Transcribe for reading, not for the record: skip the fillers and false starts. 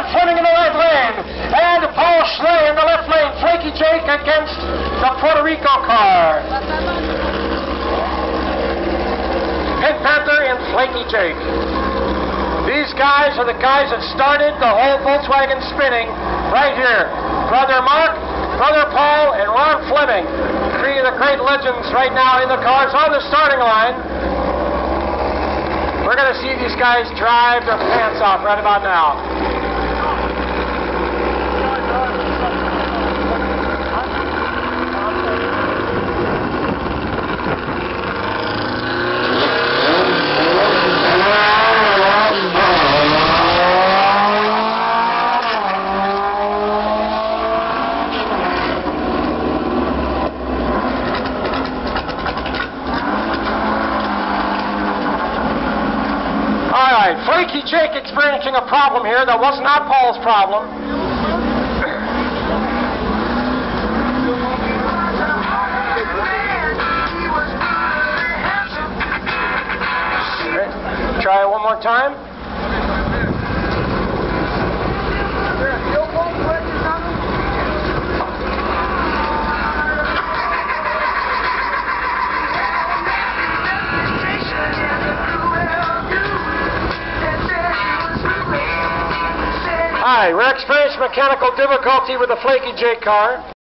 Flemming in the right lane. And Paul Schley in the left lane. Flakey Jake against the Puerto Rico car. Pink Panther and Flakey Jake. These guys are the guys that started the whole Volkswagen spinning right here. Brother Mark, Brother Paul, and Ron Flemming. Three of the great legends right now in the cars on the starting line. We're going to see these guys drive their pants off right about now. Flakey Jake experiencing a problem here that was not Paul's problem. Okay. Try it one more time. Hi, we're experiencing mechanical difficulty with the Flakey Jake car.